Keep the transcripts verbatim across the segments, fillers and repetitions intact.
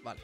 Vale.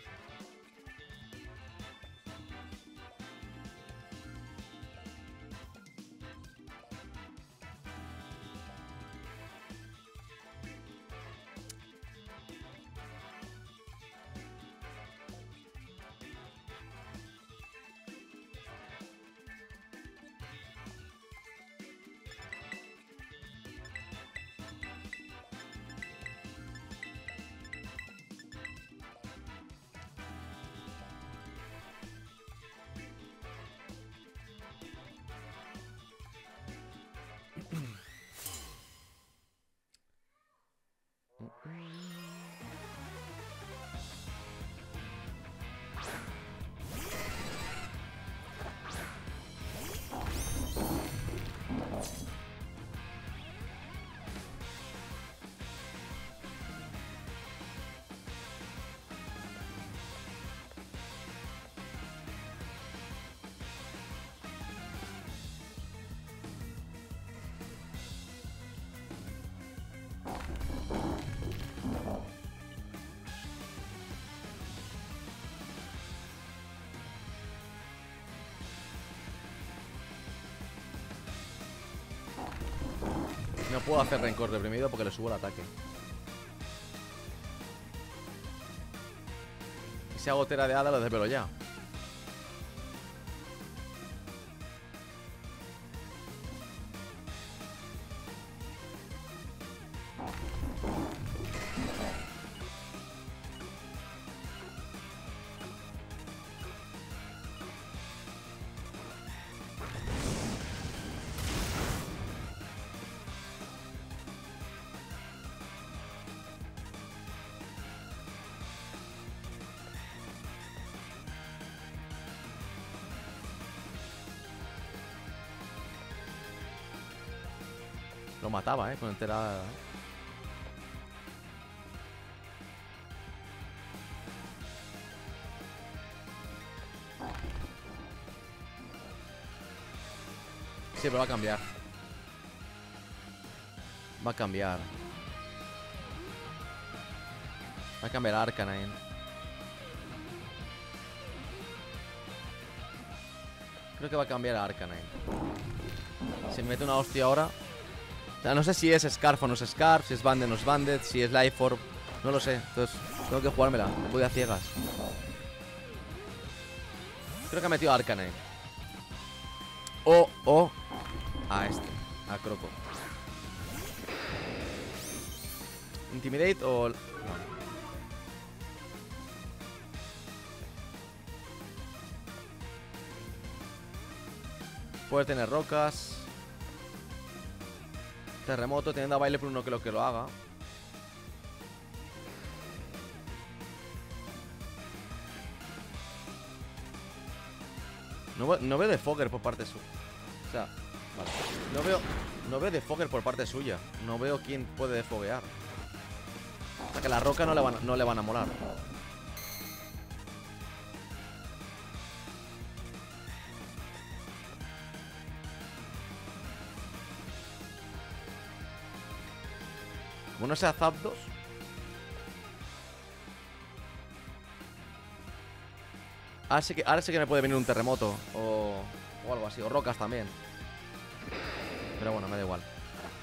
No puedo hacer rencor reprimido porque le subo el ataque. Y si hago tera de hada lo desvelo ya. Lo mataba, eh, con entera. Sí, pero va a cambiar. Va a cambiar. Va a cambiar a Arcanine. Creo que va a cambiar a Arcanine. Si me mete una hostia ahora. O sea, no sé si es Scarf o no es Scarf, si es Banded o no es Banded, si es Life Orb. No lo sé, entonces tengo que jugármela. Voy a ciegas. Creo que ha metido a Arcanine. O, o a este, a Croco. Intimidate o... No. Puede tener rocas. Terremoto, teniendo a baile por uno que lo que lo haga. No, no veo de Fogger por parte suya. O sea, vale. No veo, no veo de Fogger por parte suya. No veo quién puede defoguear. O sea que la roca no le van, no le van a molar. Como no sea Zapdos. Ahora sí que, ahora sí que me puede venir un terremoto. O, o algo así. O rocas también. Pero bueno, me da igual.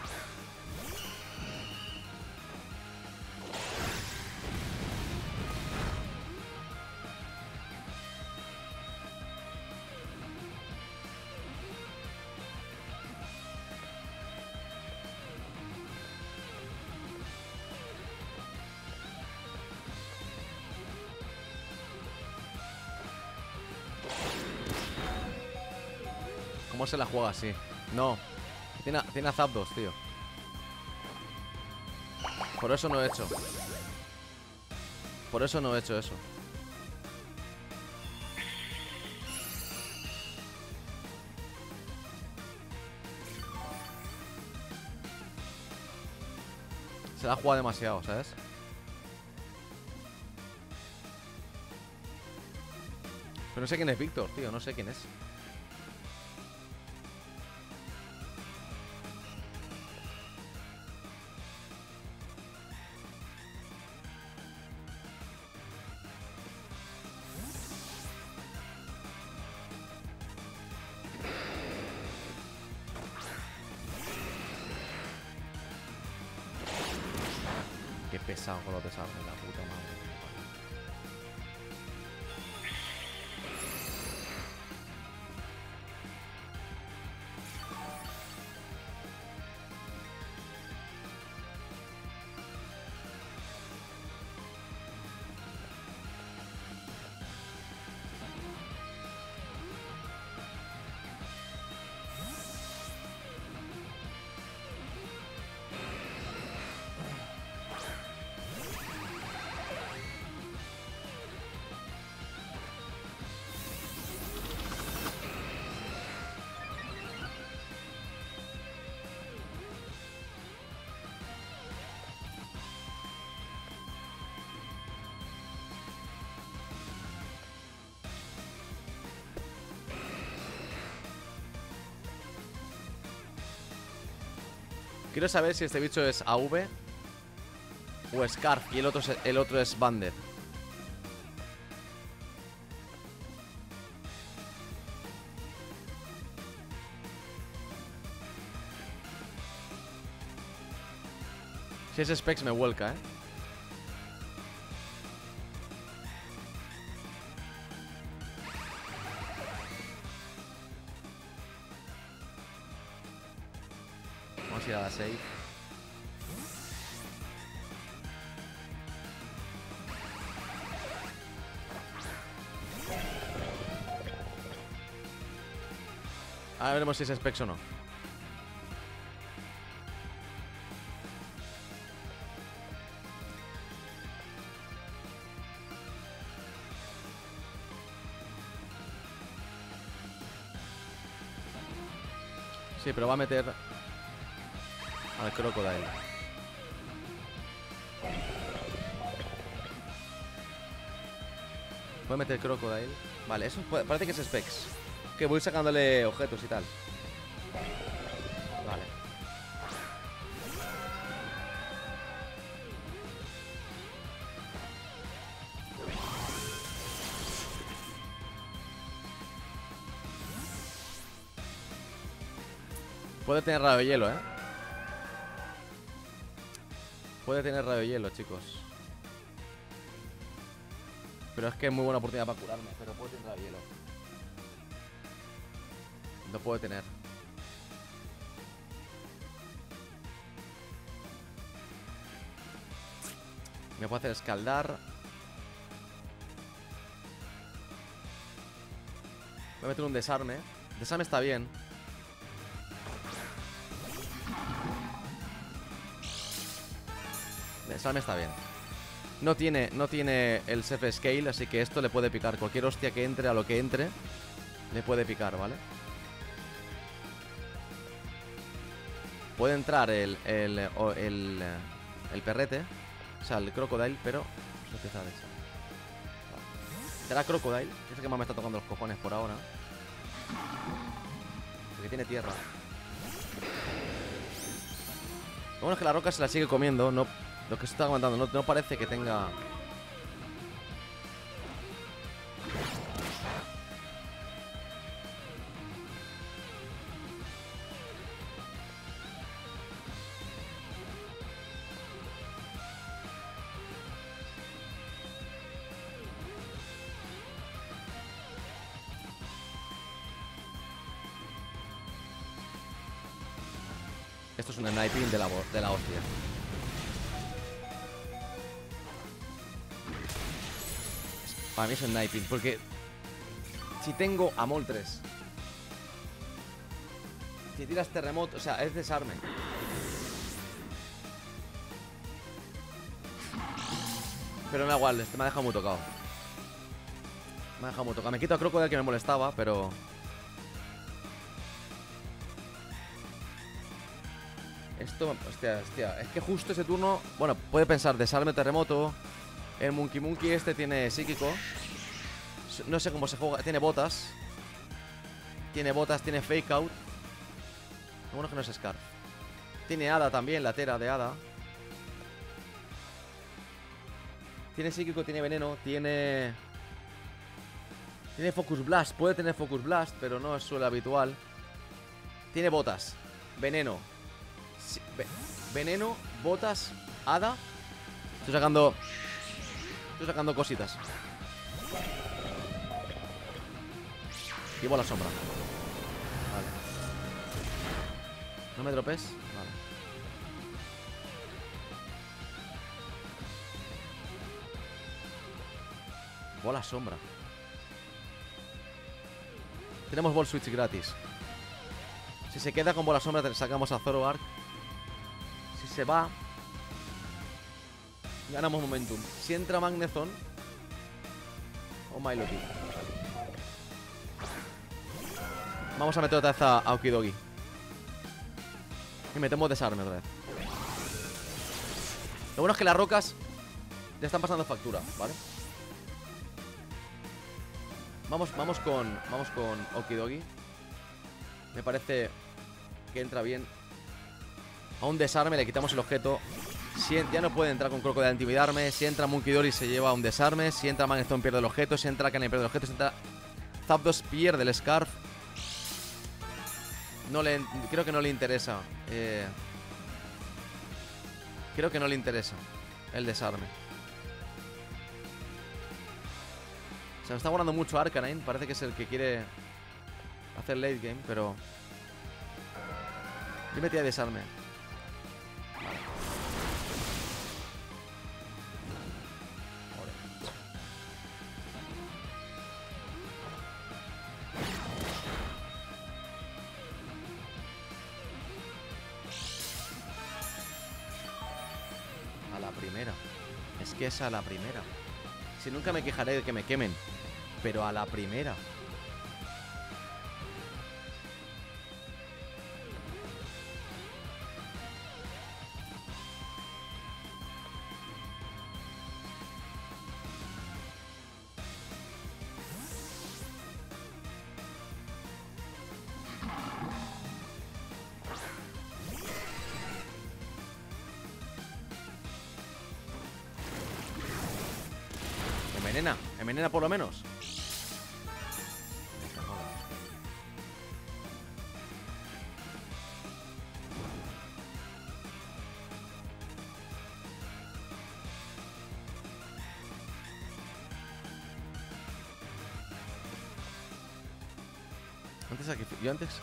¿Cómo se la juega así? No. Tiene, tiene a Zapdos, tío. Por eso no he hecho. Por eso no he hecho eso. Se la ha jugado demasiado, ¿sabes? Pero no sé quién es Víctor, tío. No sé quién es. pesado con los desarmes, la puta madre. Quiero saber si este bicho es A V o Scarf y el otro es, el otro es Banded. Si es Specs me vuelca, eh. Vamos a ir a la save. Ahora veremos si es Specs o no. Sí, pero va a meter al Crocodile. Voy a meter Crocodile. Vale, eso puede, parece que es Specs. Que voy sacándole objetos y tal. Vale. Puede tener rayo hielo, eh. Puede tener rayo hielo, chicos. Pero es que es muy buena oportunidad para curarme. Pero puede tener rayo hielo. No puede tener. Me puede hacer escaldar. Voy a meter un desarme. Desarme está bien. Desarme está bien. No tiene, no tiene el self scale, así que esto le puede picar. Cualquier hostia que entre a lo que entre le puede picar, ¿vale? Puede entrar el, el, el, el perrete, o sea, el Crocodile, pero no empieza a echar. Vale. Será Crocodile, es el que más me está tocando los cojones por ahora. Porque tiene tierra. Lo bueno es que la roca se la sigue comiendo, no, lo que se está aguantando, no, no parece que tenga... Esto es un sniping de la, de la hostia. Para mí es un sniping, porque si tengo a Moltres, si tiras terremoto, o sea, es desarme. Pero me da igual, este me ha dejado muy tocado. Me ha dejado muy tocado. Me quito a Crocodile que me molestaba, pero... Esto, hostia, hostia, es que justo ese turno, bueno, puede pensar desarme terremoto. El Monkey Monkey este tiene psíquico. No sé cómo se juega, tiene botas. Tiene botas, tiene fake out. Lo bueno que no es Scarf. Tiene hada también, la tera de hada. Tiene psíquico, tiene veneno, tiene... Tiene Focus Blast, puede tener Focus Blast, pero no es suele habitual. Tiene botas, veneno. Veneno, botas, hada. Estoy sacando... Estoy sacando cositas. Llevo la sombra. Vale. No me dropes. Vale. Bola sombra. Tenemos ball switch gratis. Si se queda con bola sombra, te sacamos a Zoroark. Si se va, ganamos momentum. Si entra Magnezone, oh my lord. Vamos a meter otra vez a Aokidogi. Y metemos desarme otra vez. Lo bueno es que las rocas le están pasando factura, ¿vale? Vamos, vamos con. Vamos con Aokidogi. Me parece que entra bien. A un desarme le quitamos el objeto. Si ya no puede entrar con Crocodile a intimidarme. Si entra Munkidori se lleva a un desarme. Si entra Magnezone pierde el objeto. Si entra Kanen pierde el objeto. Si entra Zapdos pierde el Scarf. No le, creo que no le interesa. Eh, creo que no le interesa el desarme. Se me está guardando mucho Arcanine. Parece que es el que quiere hacer late game, pero yo metí a desarme. A la primera. Es que es a la primera. Si nunca me quejaré de que me quemen, pero a la primera. Envenena, envenena por lo menos. Antes sacrific- yo antes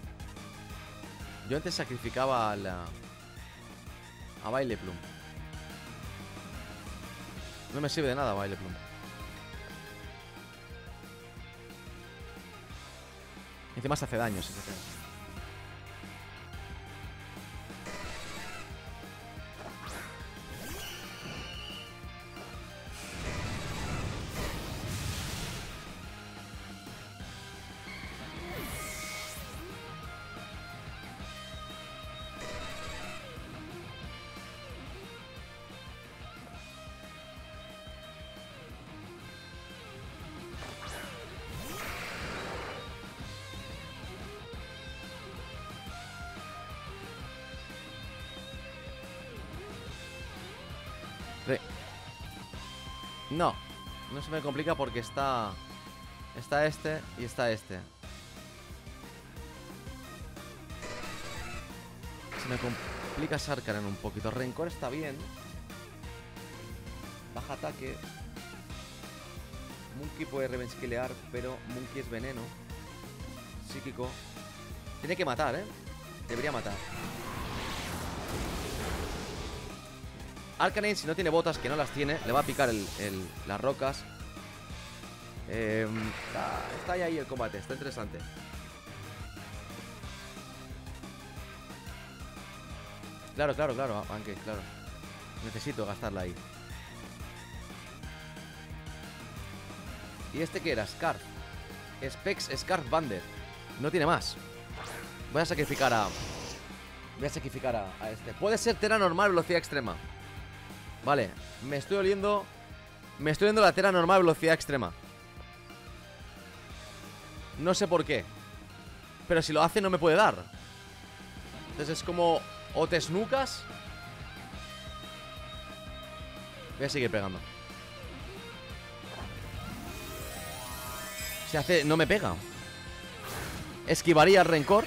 Yo antes sacrificaba a la a Vileplume. No me sirve de nada Vileplume. Encima se hace daño, si se hace. No, no se me complica porque está Está este y está este. Se me complica Sarkaren un poquito. Rencor está bien. Baja ataque. Monkey puede revenge killear, pero Monkey es veneno. Psíquico. Tiene que matar, ¿eh? Debería matar. Arcanine, si no tiene botas, que no las tiene, le va a picar el, el, las rocas. eh, está, está ahí el combate, está interesante. Claro, claro, claro, aunque, claro. Necesito gastarla ahí. ¿Y este qué era? Scarf. Specs Scarf Banded. No tiene más. Voy a sacrificar a... Voy a sacrificar a, a este. Puede ser Tera normal, velocidad extrema. Vale, me estoy oliendo. Me estoy oliendo la Tera normal, velocidad extrema. No sé por qué, pero si lo hace no me puede dar. Entonces es como... O te snucas. Voy a seguir pegando. Se hace... No me pega. Esquivaría el rencor.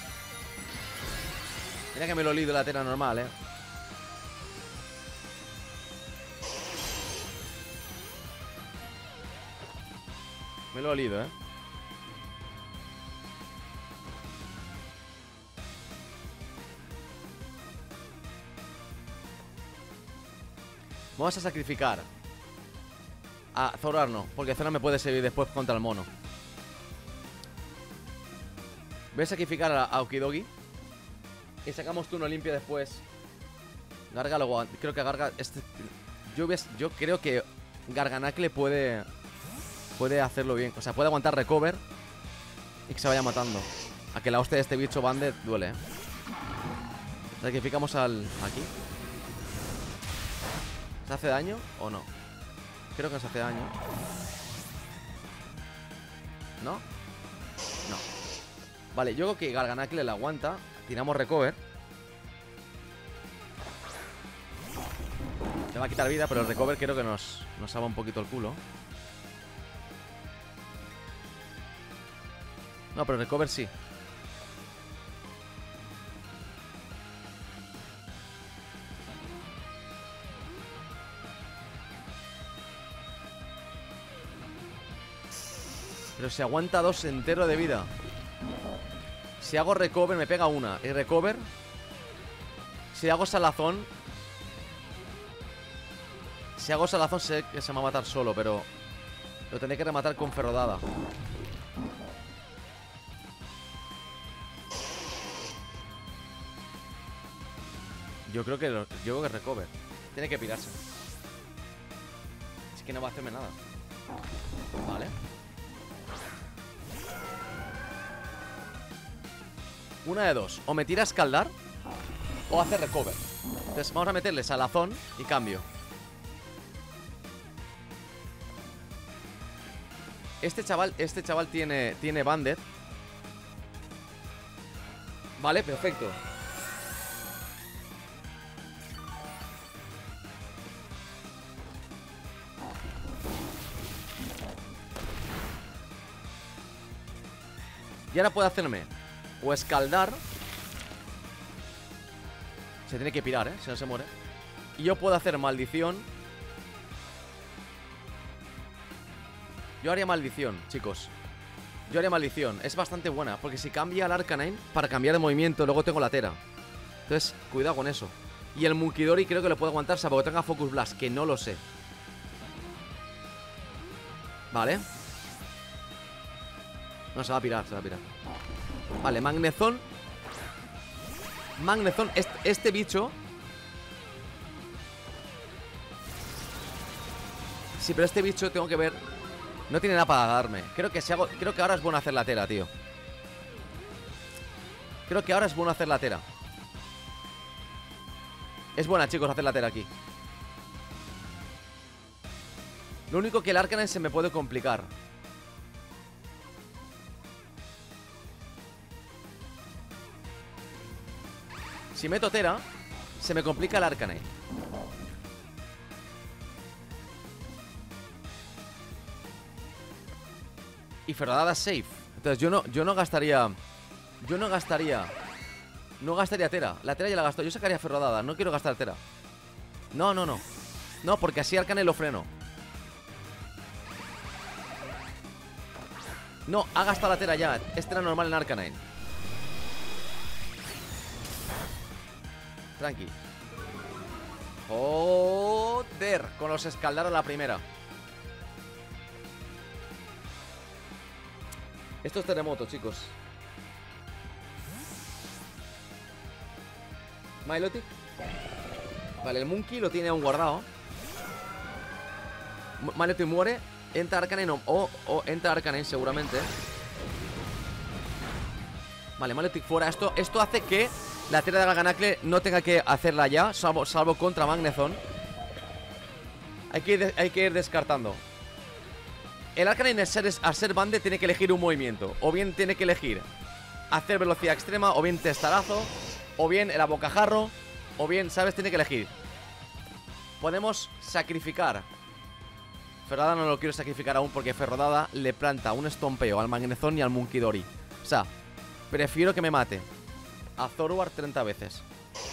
Mira que me lo he olido la Tera normal, eh. Me lo he olido, ¿eh? Vamos a sacrificar a Zoroark no, porque Zoroark me puede servir después contra el mono. Voy a sacrificar a, a Okidogi y sacamos turno limpio después. Garga luego, creo que Garga este, yo, ves, yo creo que Garganacle puede Puede hacerlo bien, o sea, puede aguantar recover y que se vaya matando. A que la hostia de este bicho Banded duele, ¿eh? Sacrificamos al... aquí. ¿Se hace daño o no? Creo que nos hace daño. ¿No? No. Vale, yo creo que Garganacle la aguanta. Tiramos recover. Le va a quitar vida, pero el recover creo que nos, nos salva un poquito el culo. No, pero el recover sí. Pero si aguanta dos entero de vida. Si hago recover me pega una. Y recover, si hago salazón, Si hago salazón sé que se me va a matar solo, pero lo tendré que rematar con ferrodada. Yo creo que lo, yo creo que recover. Tiene que pirarse. Es que no va a hacerme nada. Vale. Una de dos. O me tira a escaldar o hace recover. Entonces vamos a meterle salazón y cambio. Este chaval, este chaval tiene, tiene Banded. Vale, perfecto. Y ahora puede hacerme o escaldar. Se tiene que pirar, ¿eh? Si no se muere. Y yo puedo hacer maldición. Yo haría maldición, chicos. Yo haría maldición. Es bastante buena, porque si cambia el Arcanine, para cambiar de movimiento, luego tengo la Tera. Entonces, cuidado con eso. Y el Munkidori creo que lo puede aguantar, salvo que tenga Focus Blast, que no lo sé. Vale. No, se va a pirar, se va a pirar. Vale, Magnezón. Magnezón, este, este bicho. Sí, pero este bicho tengo que ver. No tiene nada para darme. Creo que si hago. Creo que ahora es bueno hacer la Tera, tío. Creo que ahora es bueno hacer la Tera. Es buena, chicos, hacer la Tera aquí. Lo único que el Arcanine se me puede complicar. Si meto Tera, se me complica el Arcanine. Y ferrodada safe. Entonces yo no, yo no gastaría. Yo no gastaría. No gastaría Tera. La Tera ya la gasto. Yo sacaría ferrodada. No quiero gastar Tera. No, no, no. No, porque así Arcanine lo freno. No, ha gastado la Tera ya. Es Tera normal en Arcanine. Tranqui. Joder. Con los escaldaron la primera. Esto es terremoto, chicos. Milotic. Vale, el Monkey lo tiene aún guardado. Milotic muere. Entra Arcanine o, o entra Arcanine seguramente. Vale, Milotic fuera. Esto, esto hace que la Tera de Garganacle no tenga que hacerla ya, salvo, salvo contra Magnezón. Hay que, ir, hay que ir descartando. El Arcanine al ser, al ser Banded tiene que elegir un movimiento. O bien tiene que elegir hacer velocidad extrema, o bien testarazo, o bien el abocajarro, o bien, ¿sabes? Tiene que elegir. Podemos sacrificar. Ferrodada no lo quiero sacrificar aún porque Ferrodada le planta un estompeo al Magnezón y al Munkidori. O sea, prefiero que me mate a Zoroark treinta veces.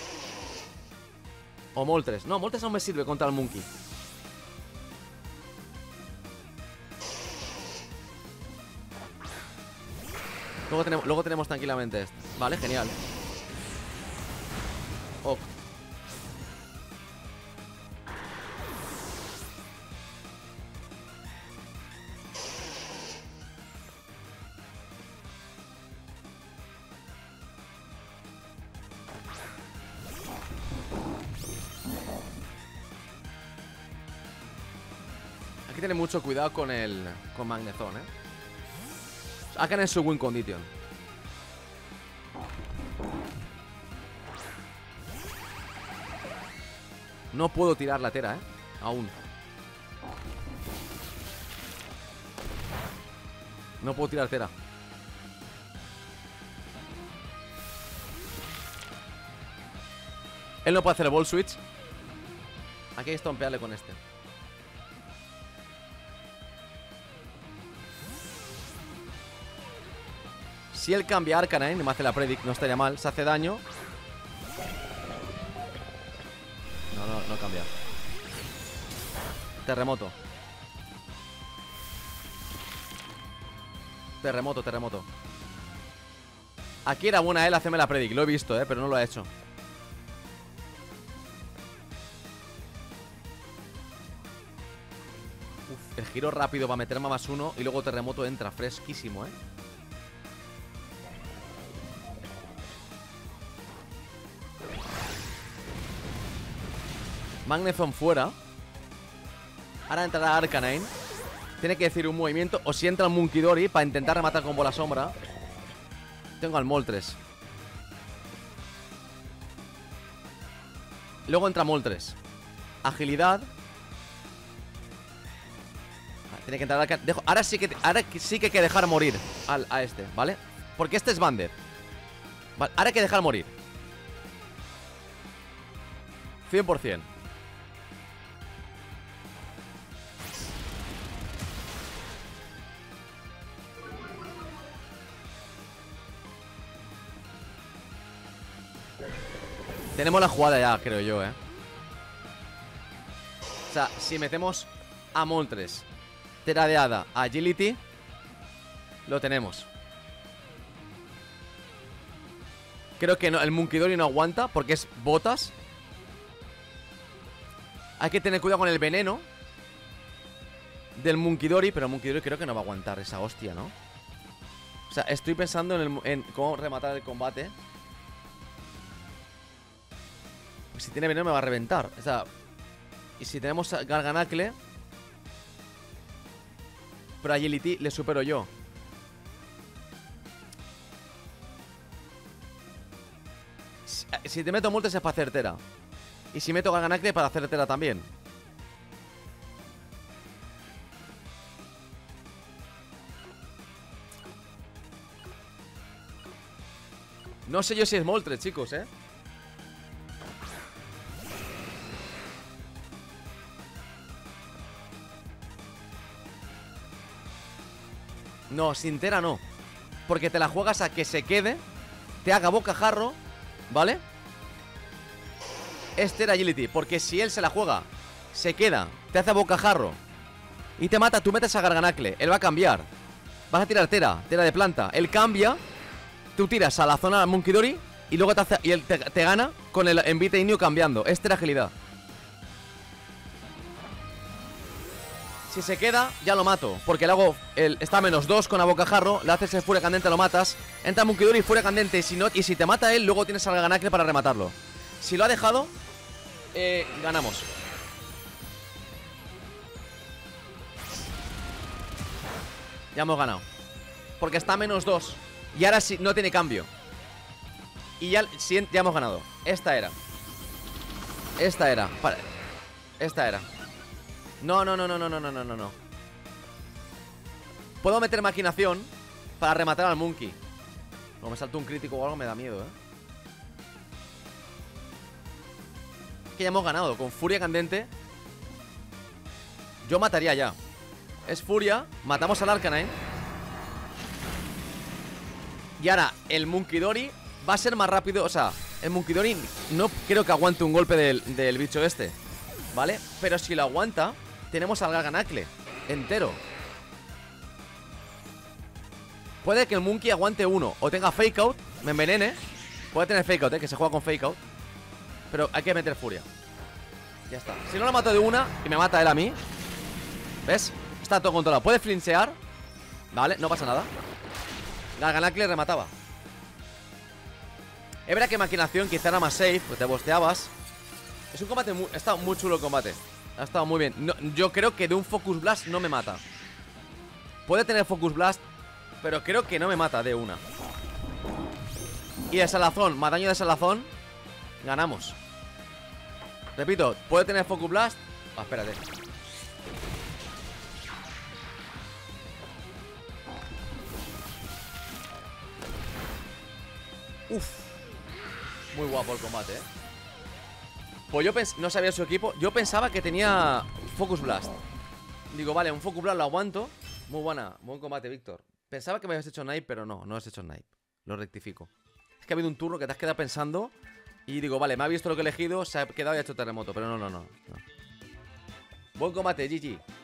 O Moltres. No, Moltres no me sirve contra el Monkey. Luego tenemos, luego tenemos tranquilamente este. Vale, genial. Ok. Hay que tener mucho cuidado con el... Con Magnezone, eh. Hagan en su win condition. No puedo tirar la tera, eh. Aún. No puedo tirar tera. Él no puede hacer el ball switch. Aquí hay que estompearle con este. Si él cambia Arcanine, me hace la predict, no estaría mal. Se hace daño. No, no, no cambia. Terremoto. Terremoto, terremoto. Aquí era buena él hacerme la predict. Lo he visto, eh, pero no lo ha hecho. Uf, el giro rápido va a meterme a más uno. Y luego terremoto entra, fresquísimo, eh. Magnezone fuera. Ahora entrará Arcanine. Tiene que decir un movimiento. O si entra el Munkidori para intentar rematar con bola sombra. Tengo al Moltres. Luego entra Moltres. Agilidad. Tiene que entrar Arcanine. Dejo. Ahora sí que ahora sí que hay que dejar morir al, a este, ¿vale? Porque este es Banded, vale, ahora hay que dejar morir cien por cien. Tenemos la jugada ya, creo yo, eh. O sea, si metemos a Moltres, Tera de Hada, Agility, lo tenemos. Creo que no, el Munkidori no aguanta porque es botas. Hay que tener cuidado con el veneno del Munkidori, pero el Munkidori creo que no va a aguantar esa hostia, ¿no? O sea, estoy pensando en, el, en cómo rematar el combate. Pues si tiene veneno me va a reventar. O sea, y si tenemos Garganacle, pero Agility le supero yo. Si, si te meto Moltres es para hacer Tera. Y si meto Garganacle para hacer Tera también. No sé yo si es Moltres, chicos, eh. No, sin Tera no. Porque te la juegas a que se quede, te haga bocajarro, ¿vale? Es Tera Agility. Porque si él se la juega, se queda, te hace bocajarro y te mata, tú metes a Garganacle. Él va a cambiar. Vas a tirar Tera, Tera de planta. Él cambia, tú tiras a la zona del Munkidori y luego te hace, y él te, te gana con el envite inio cambiando. Es Tera Agilidad. Si se queda, ya lo mato. Porque le hago, el, está a menos dos con a bocajarro. Le haces el Furia Candente, lo matas. Entra Munkidori, Furia Candente. Y si, no, y si te mata él, luego tienes al Garganacle para rematarlo. Si lo ha dejado, eh, ganamos. Ya hemos ganado. Porque está a menos dos. Y ahora sí, no tiene cambio. Y ya, sí, ya hemos ganado. Esta era. Esta era. Para. Esta era. No, no, no, no, no, no, no, no, no. Puedo meter maquinación para rematar al Monkey. Como me salto un crítico o algo me da miedo, eh. Que ya hemos ganado. Con Furia Candente yo mataría ya. Es Furia. Matamos al Arcanine. Y ahora el Munkidori va a ser más rápido. O sea, el Munkidori no creo que aguante un golpe del, del bicho este, ¿vale? Pero si lo aguanta, tenemos al Garganacle entero. Puede que el Monkey aguante uno o tenga fake out, me envenene. Puede tener fake out, eh, que se juega con fake out. Pero hay que meter furia. Ya está. Si no lo mato de una y me mata él a mí, ¿ves? Está todo controlado. Puede flinchear. Vale, no pasa nada. Garganacl le remataba. Es verdad que maquinación quizá era más safe, pues te bosteabas. Es un combate muy... Ha estado muy chulo el combate. Ha estado muy bien. No, yo creo que de un Focus Blast no me mata. Puede tener Focus Blast, pero creo que no me mata de una. Y de salazón, más daño de salazón, ganamos. Repito, puede tener Focus Blast. Ah, espérate. Uf. Muy guapo el combate, eh. Pues yo pens no sabía su equipo. Yo pensaba que tenía Focus Blast. Digo, vale, un Focus Blast lo aguanto. Muy buena, buen combate, Víctor. Pensaba que me habías hecho Snipe, pero no, no has hecho Snipe. Lo rectifico. Es que ha habido un turno que te has quedado pensando. Y digo, vale, me ha visto lo que he elegido, se ha quedado y ha hecho terremoto. Pero no, no, no, no. Buen combate, G G.